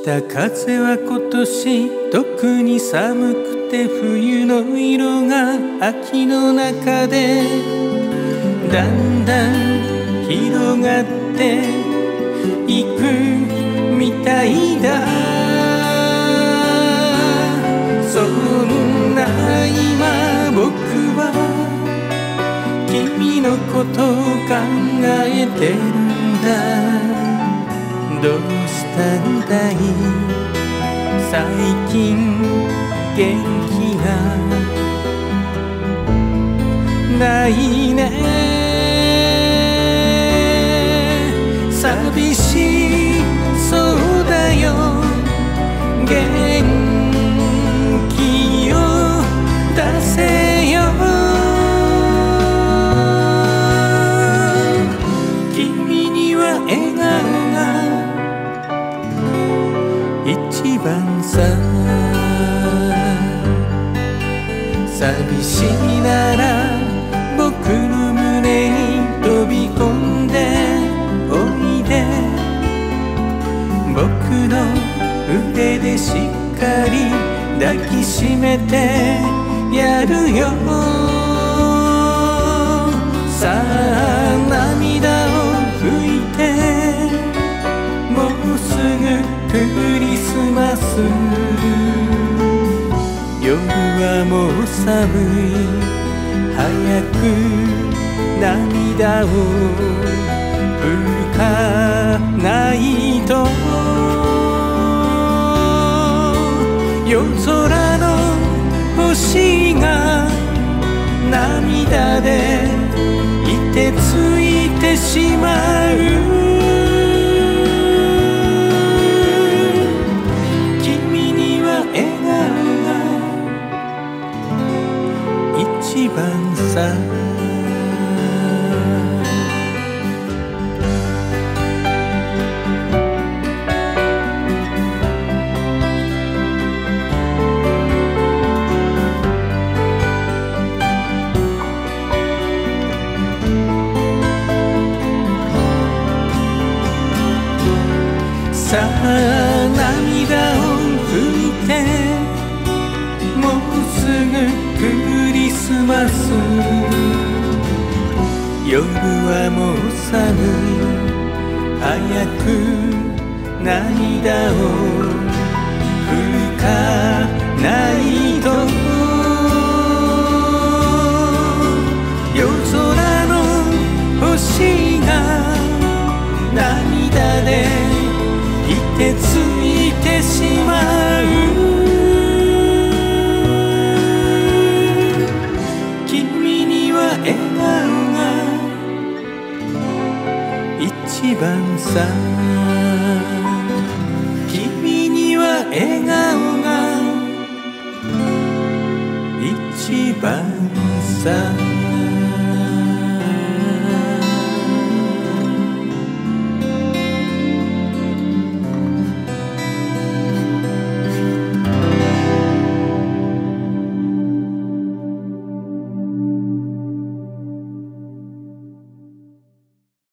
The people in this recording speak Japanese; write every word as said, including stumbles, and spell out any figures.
北風は今年特に寒くて、冬の色が秋の中でだんだん広がっていくみたいだ。そんな今僕は君のことを考えてるんだ。どうしたんだい最近元気がないね。寂しそうだよ元気を出せよ。君には笑顔一番さ。寂しいなら僕の胸に飛び込んでおいで。僕の腕でしっかり抱きしめてやるよ。さあ涙を拭いて、もうすぐクリスマス。夜はもう寒い。早く涙を拭かないと。夜空の星が涙で凍てついてしまう。一番さ。さあ涙を拭いて、もうすぐクリスマス。夜はもう寒い。早く涙を拭かないと。夜空の星が涙で凍てついてしまう。笑顔が一番さ。君には笑顔が一番さ。